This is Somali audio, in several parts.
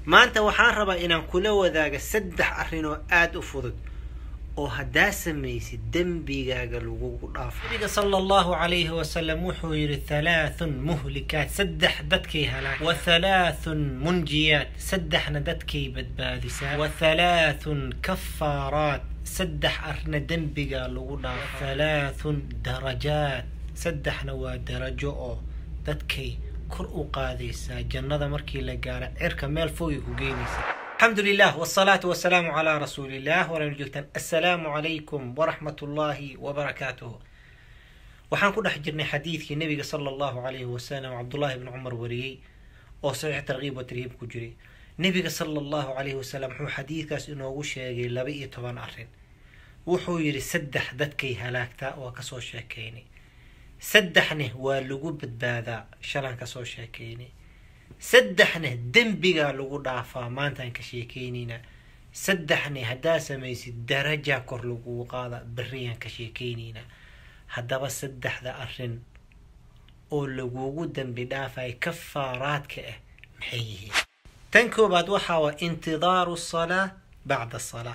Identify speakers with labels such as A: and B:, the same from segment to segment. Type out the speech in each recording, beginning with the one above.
A: maanta waxaan rabaa inaan kula wadaaga 3 arrin oo aad u fudud oo hadaa sameeysid dambigaaga lagu dhaafo. Nabiga sallallahu alayhi wa sallam wuxuu yiri 3 muhlikaat 3 dadkay halaag wa 3 munjiyat 3 dadkay badbaadisa wa 3 kaffarat 3 arna dambiga lagu dhaafo 3 darajaat 3 waa darajo oo dadkay kor u qaadaysa jannada markii la gaaro cirka meel fog ku geynaysa. الحمد لله والصلاة والسلام على رسول الله ورجلتن. السلام عليكم ورحمة الله وبركاته. وحان كنا حجرنا حديث النبي صلى الله عليه وسلم عبد الله بن عمر وريي أو صحيح ترغيب وترهيب كجري. النبي صلى الله عليه وسلم هو حديث كاس إنه وشيء لبئي طبعا أرين وحو يري سدح دتكي هلاكتا وكسو شاكيني سدحنه واللقوب بتباذا شلان كسو شاكيني سدحنه دنبيغا لغو دافا مانتان كشيكينينا سدحنه هدا سميسي درجة كور لغو قادا بريان كشيكينينا هدا بس سدح ذا أرن او لغو دنبي دافا كفارات كأه محيه تنكو بعد وحاوة انتظار الصلاة بعد الصلاة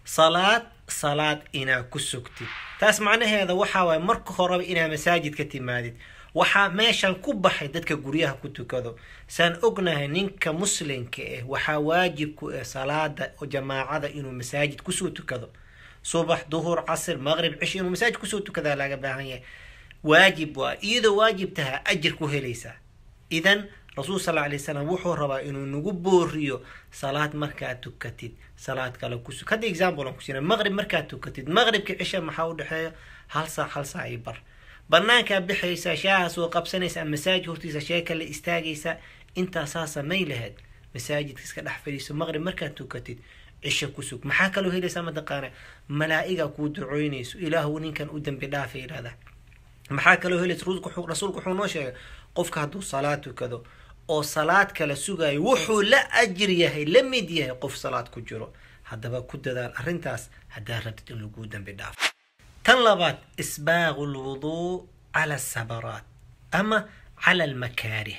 A: صلاة إنا كسوكتي تاس معنى هذا وحاوة مركو خراب إنا مساجد كتمادد waxaa meeshan ku baxay dadka guryaha ku tukado san ognahay ninka muslimka waxa waajib ku salaada oo jamaacada inuu masaajid ku soo tukado subax duhur casr maghrib cish inuu masaajid ku soo tukada laga baahan yahay waajib waa iyadoo waajibtaha ajir ku helaysa idan rasuul sallallahu alayhi wasallam wuxuu rabaa inuu nagu booriyo salaad marka tukatid salaad kale ku soo kada example ku sina maghrib marka tukatid maghribka cish maxaa u dhaxeeyo hal saac ay bar banaanka bixaysa shaas oo qabsanaysa masaajid hortiisa sheeka la istaagaysa inta asaasa meelaheed masaajidka iska dhax fadhiiso maghrib marka tukatid cisho ku sug maxaa kale helaysa madaqana malaa'iga ku duceynayso ilaahu ninkan u dambi dhaafay ilaada maxaa kale helaysa rasuulku wuxuu noo sheegay qofka haduu salaad tukado oo salaad kala sugay wuxuu la ajir yahay la mid yahay qof salaad ku jiro hadaba ku dadaal arintaas hadaa rabtid in lagu dambi dhaafo طلبت إسباغ الوضوء على السبرات أما على المكاره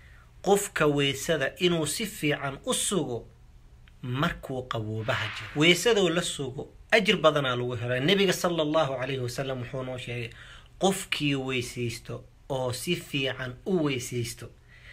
A: قف كويسدا إنو سفي عن أسوغو مركو قبو بهجر ويسدا ولا السوغو أجر بدنا لوهرا النبي صلى الله عليه وسلم حونو شيء قف كي ويسيستو أو سفي عن ويسيستو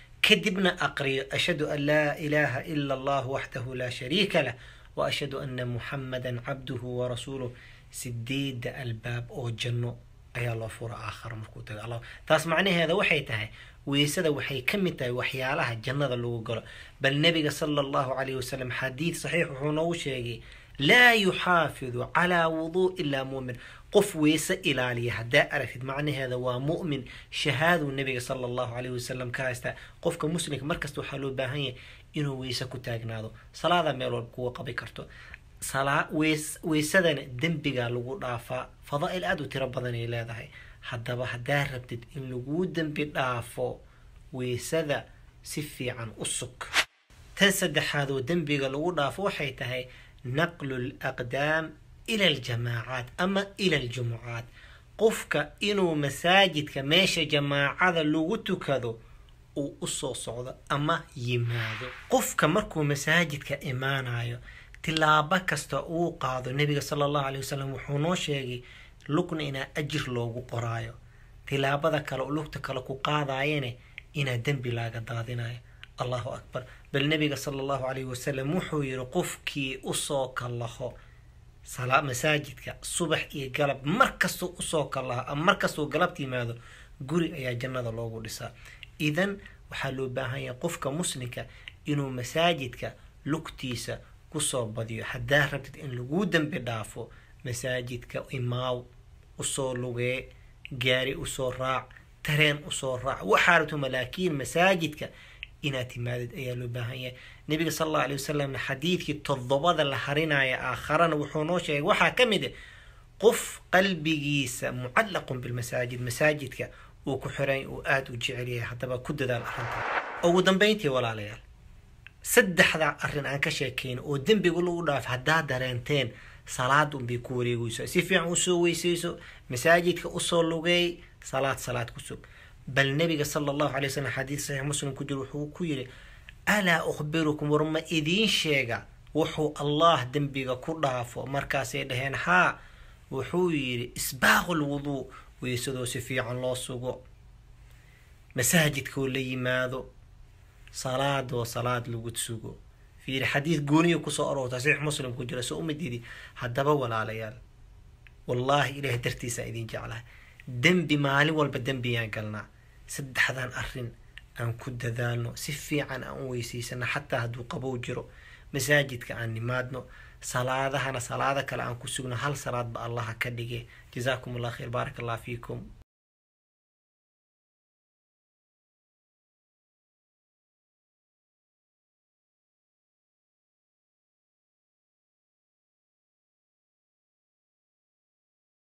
A: كدبنا أقري أشهد أن لا إله إلا الله وحده لا شريك له وأشهد أن محمدا عبده ورسوله سديد الباب أو جنو أي الله فور آخر مركوت الله تاس معنى هذا وحي تاعي ويسدا وحي كمتاي وحيالها الجنة اللي قال بل النبي صلى الله عليه وسلم حديث صحيح هو شيء لا يحافظ على وضوء إلا مؤمن قف ويس إلى عليه هدا عرفت معنى هذا ومؤمن شهاد النبي صلى الله عليه وسلم كاستا قف كمسلم مركز حلو باهي إنه ويس كتاجنادو صلاة ميلو القوة قبي كرتو صلاة ويسدنا دنبيغا لغو دافا فضائل ادو تيرا بدن اي لهداhay hadaba hadaa rabtid in lagu dambi dhaafo weysada si fiican u sug tan saddexaad oo dambiga lagu dhaafo waxay tahay naqlu al-aqdam ila al-jama'at ama ila al-jumu'at qofka inuu masaajidka meesha jamaacada lagu tukado uu u soo socdo ama yimaado qofka markuu masaajidka imaanayo tilaaba kasta uu qaado nabiga sallallahu alayhi wasallam wuxuu noo sheegay lugna ina ajir loogu qoraayo tilaabada kale lugta kale ku qaadayene ina dambi laaga daadinayo Allahu akbar bal nabiga sallallahu alayhi wasallam wuxuu yiri qofkii u soo kalaho salaad masaajidka subax iyo galab markasto u soo kalaha markasto galabtii maado guri ayaa jannada loogu dhisaa idan waxa loo baahan yahay qofka muslimka inuu masaajidka lugtiisa kusoo badiyo hadaa rabtid in lagu dambi dhaafo masaajidka imaaw usoo lugee gaari usoo raac tareen usoo raac waxa rabto malaakiin masaajidka inaad timaadid ayaa loo baahan yahay nabiga sallallahu alayhi wasallam xadiidkii todobada la harinaya aakharana wuxuu noo sheegay waxa kamid qof qalbigiisa mucallaqun bil masaajidka uu ku xiran uu aad u jecel yahay hadaba ku dadaal arinta ugu dambeyntii walaalayaal saddexda arrin aan ka sheekeen oo dambiga lagu dhaaf hadaa dareenteen salaad un bi ku wareegayso si fiican u soo weysayso masaajidka u soo lugay salaad ku sug bal nabiga sallallahu alayhi wasallam hadith sahih muslim ku jiro wuxuu ku yiri alaa ukhbirukum warma idiin sheega wuxuu allah dembiga ku dhaafo. markaasay dhaheen haa. wuxuu yidhi isbaaqu lwuduu, weysadoo si fiican loo sugo, masaajidkoo la yimaado, salaadoo salaad lagu sugo. fiiri xadiid gooniya kusoo aroorta saxiix muslim ku jira. soo uma diidi. haddaba walaalayaal, wallaahi ilaahay dartiisa idin jeclahay. dembi maalin walba dembiyaan galnaa. saddexdan arrin aan ku dadaalno, si fiican aan u weysaysano, xataa hadduu qabow jiro. masaajidka aan nimaadno, salaadahana salaada kale aan ku sugno. hal salaadba allaha ka dhige. jazaakum allah khayr, baarak allah fiikum.